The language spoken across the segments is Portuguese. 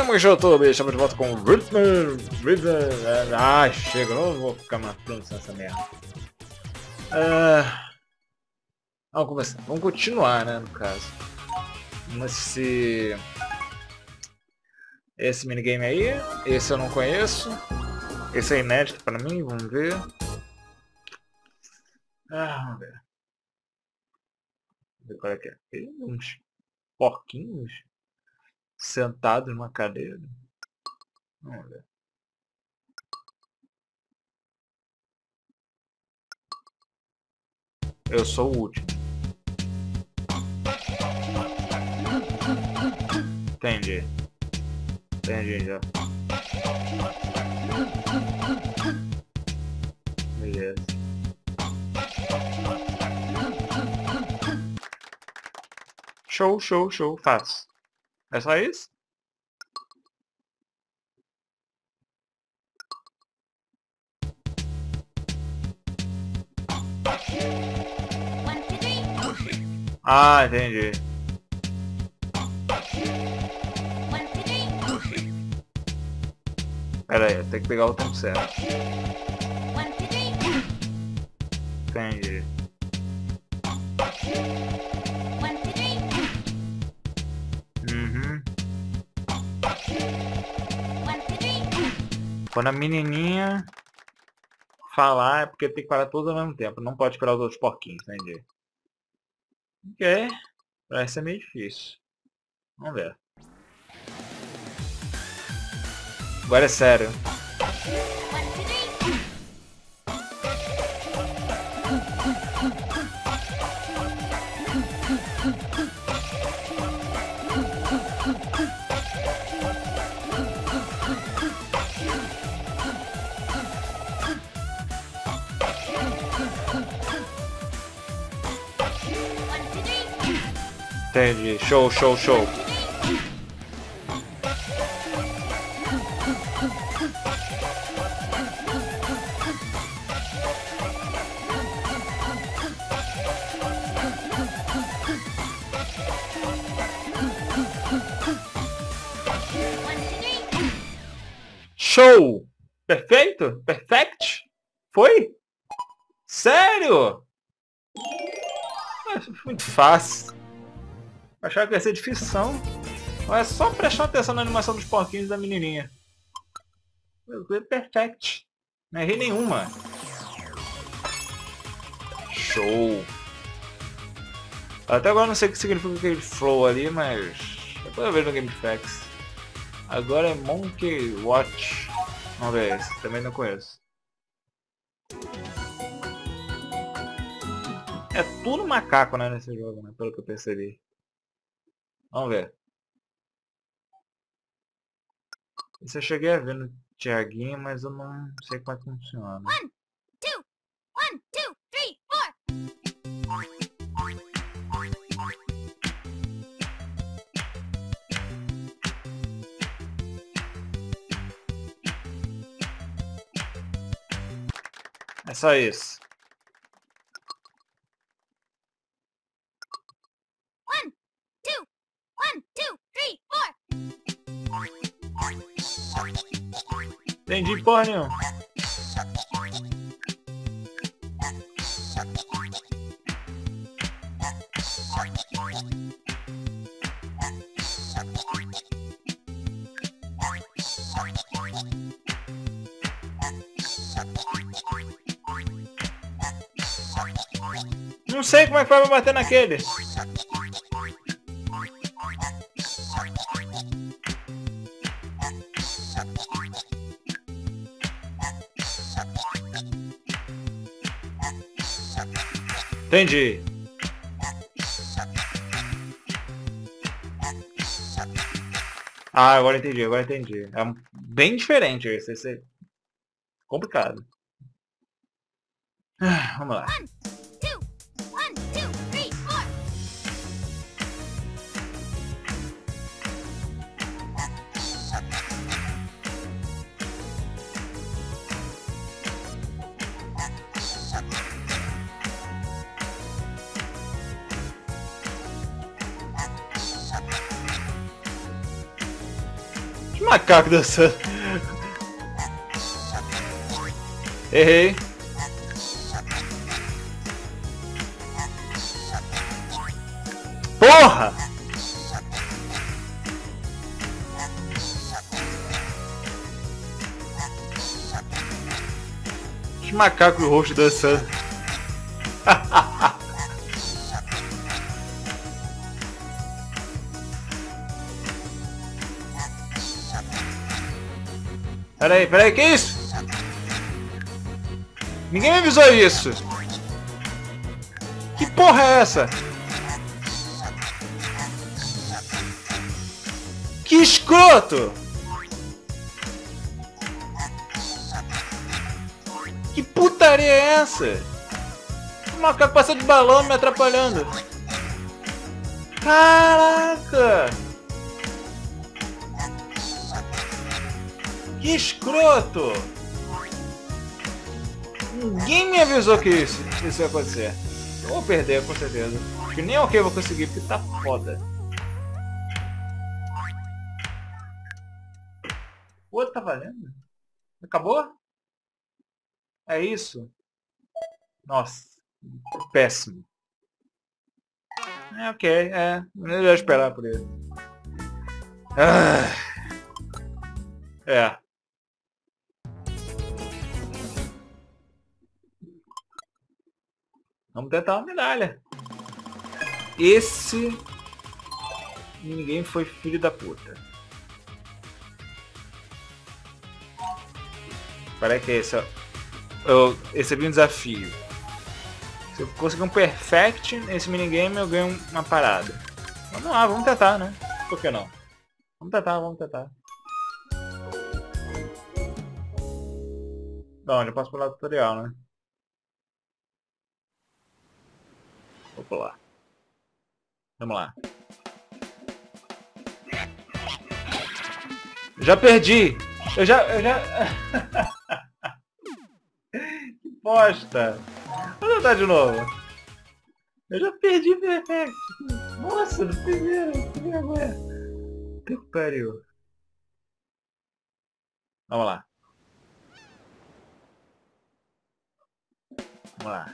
Vamos, YouTube, estamos de volta com Rhythm. Ah, chega, não vou ficar mais pronto nessa merda. Vamos começar, vamos continuar, né, no caso. Esse minigame aí, esse eu não conheço. Esse é inédito pra mim, vamos ver. Vamos ver. Vamos ver qual é que é. Tem uns porquinhos sentados numa cadeira. Vamos ver. Eu sou o último. Entendi. Entendi já. Beleza. Show, show, show. Fácil. É só isso? Ah, entendi. Pera aí, tem que pegar o tempo certo. Entendi. Quando a menininha falar é porque tem que parar tudo ao mesmo tempo. Não pode esperar os outros porquinhos, entendi. Ok. Parece ser meio difícil. Vamos ver. Agora é sério. Entendi. Show, show, show. Show! Perfeito? Perfect? Foi? Sério? Muito fácil. Achava que ia ser difícil. É só prestar atenção na animação dos porquinhos e da menininha. Perfect. Não errei nenhuma. Show. Até agora não sei o que significa aquele flow ali, mas depois eu vejo no GameFAQs. Agora é Monkey Watch. Vamos ver esse. Também não conheço. É tudo macaco, né, nesse jogo, né? Pelo que eu percebi. Vamos ver. Isso eu cheguei a ver no Thiaguinho, mas eu não sei como é que funciona. 1, 2, 1, 2, 3, 4. É só isso. 1, 2, 1, 2, 3, 4. Entendi porra nenhuma. Não sei como é que vai bater naquele. Entendi. Ah, agora entendi, agora entendi. É bem diferente esse é complicado. Vamos lá. 1, 2, 1, 2, 3, 4. Macaco dançando. Errei. Porra! Os macacos roxos dançando. Peraí, que isso? Ninguém me avisou isso. Que porra é essa? Que escroto! Que putaria é essa? O macaco passa de balão me atrapalhando. Caraca! Que escroto! Ninguém me avisou que isso ia acontecer. Eu vou perder, com certeza. Acho que nem o que eu vou conseguir, porque tá foda. O outro tá valendo? Acabou? É isso? Nossa, péssimo. É ok, eu ia esperar por ele. É. Vamos tentar uma medalha. Esse... Ninguém foi filho da puta. Parece que esse, ó. Eu recebi um desafio. Se eu conseguir um perfect nesse minigame, eu ganho uma parada. Vamos lá, vamos tentar, né? Por que não? Vamos tentar. Bom, já posso pular o tutorial, né? Vou pular. Vamos lá. Já perdi! Eu já... Que bosta! Vou tentar de novo. Eu já perdi perfect. Nossa, no primeiro. Que vergonha. Que pariu. Vamos lá. Vamos lá.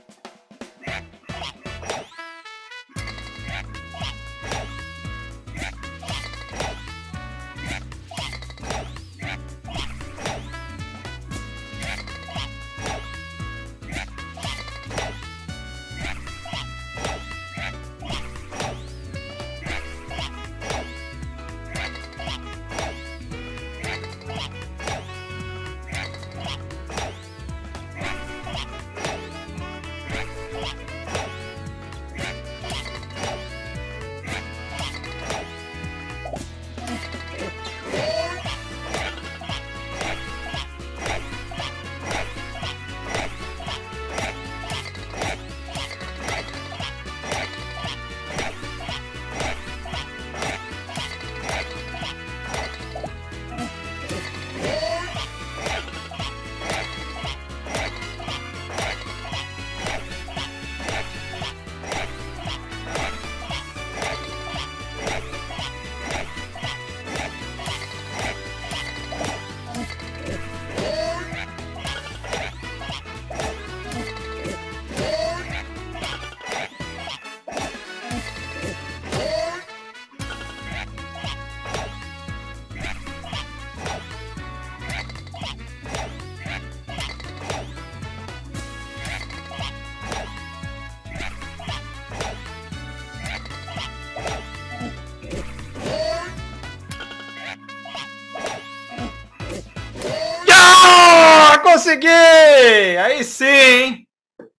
Consegui! Aí sim, hein?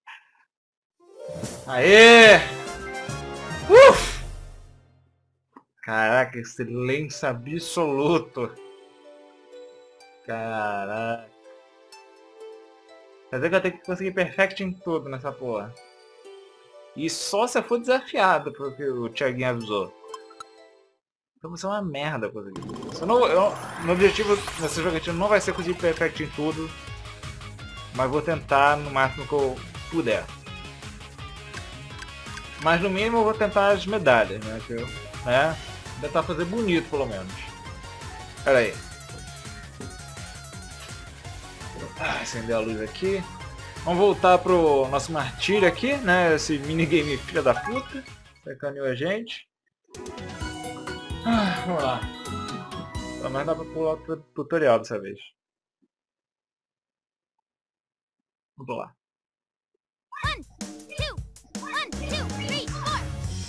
Aê! Caraca, excelência absoluto! Caraca! Quer dizer que eu tenho que conseguir perfect em tudo nessa porra. E só se eu for desafiado, porque o Thiaguinho avisou. Então você é uma merda conseguir isso. Meu objetivo nessa jogatina não vai ser conseguir perfect em tudo. Mas vou tentar no máximo que eu puder. Mas no mínimo eu vou tentar as medalhas, né? Tentar fazer bonito pelo menos. Pera aí. Acender a luz aqui. Vamos voltar pro nosso martírio aqui, né? Esse minigame filha da puta. Sacaneou a gente. Vamos lá. Pelo menos dá pra pular o tutorial dessa vez. Vamos lá. 1, 2, 3, 4.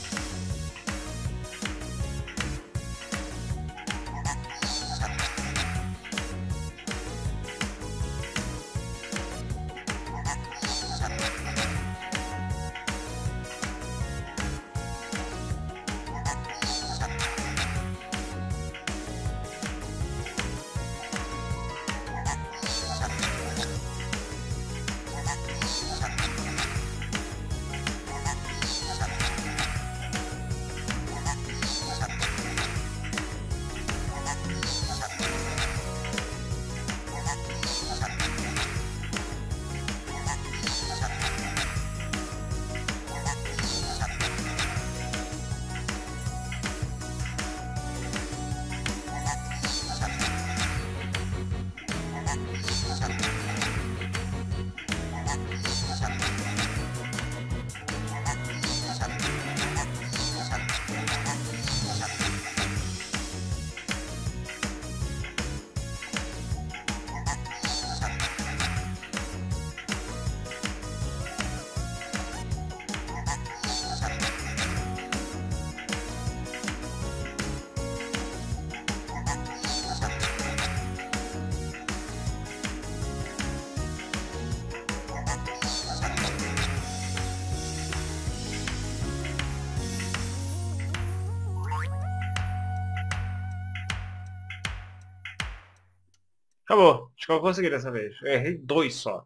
Acabou. Acho que eu consegui dessa vez. Eu errei 2 só.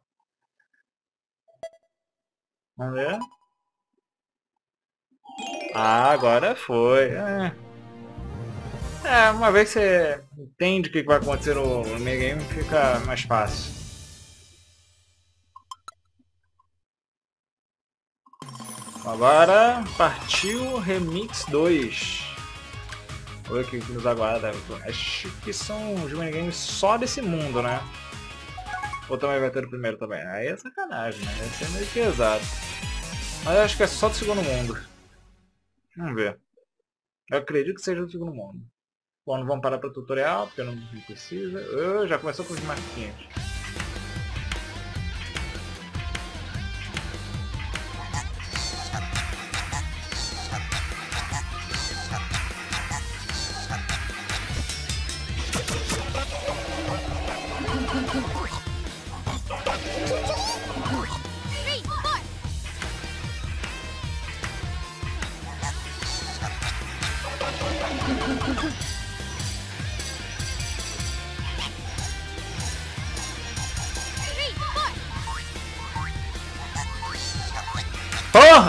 Vamos ver. Ah, agora foi. Uma vez que você entende o que vai acontecer no minigame, fica mais fácil. Agora partiu Remix 2. Olha o que nos aguarda. Acho que são os minigames só desse mundo, né? Ou também vai ter o primeiro também? Aí é sacanagem, né? Deve ser meio pesado. Mas eu acho que é só do segundo mundo. Vamos ver. Eu acredito que seja do segundo mundo. Bom, não vamos parar para o tutorial, porque não precisa. Já começou com os marquinhos. Porra!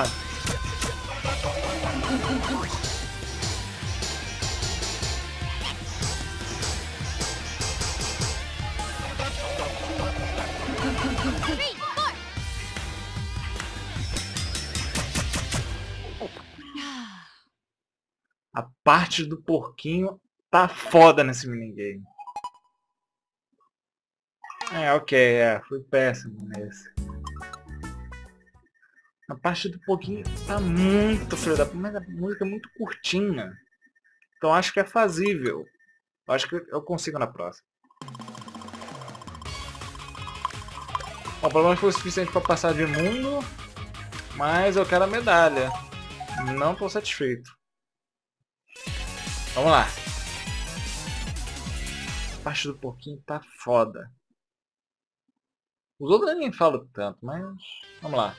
A parte do porquinho tá foda nesse minigame. Ok, fui péssimo nesse. A parte do porquinho tá muito filha da puta, mas a música é muito curtinha. Então acho que é fazível. Acho que eu consigo na próxima. Bom, pelo menos foi o suficiente para passar de mundo. Mas eu quero a medalha. Não estou satisfeito. Vamos lá. A parte do porquinho tá foda. Os outros eu nem falo tanto, mas vamos lá.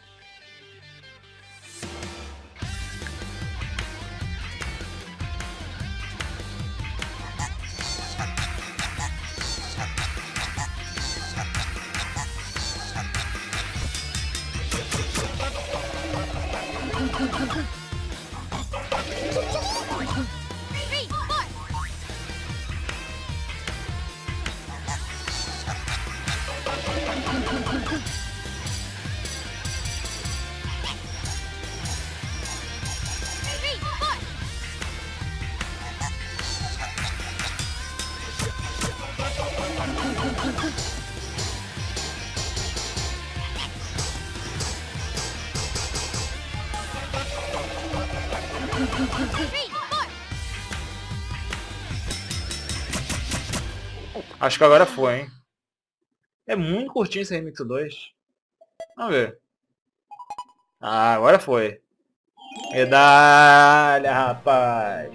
Acho que agora foi, hein? É muito curtinho esse Remix 2. Vamos ver. Ah, agora foi. Medalha, rapaz.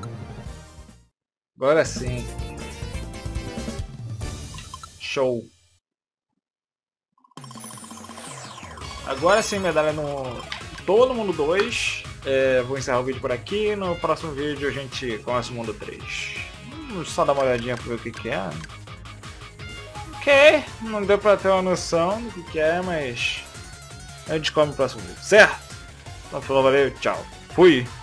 Agora sim. Show. Agora sim, medalha no Todo Mundo 2. Vou encerrar o vídeo por aqui. No próximo vídeo a gente começa o mundo 3. Vamos só dar uma olhadinha pra ver o que é. Ok, não deu pra ter uma noção do que é, mas a gente come no próximo vídeo, certo? Então falou, valeu, tchau. Fui!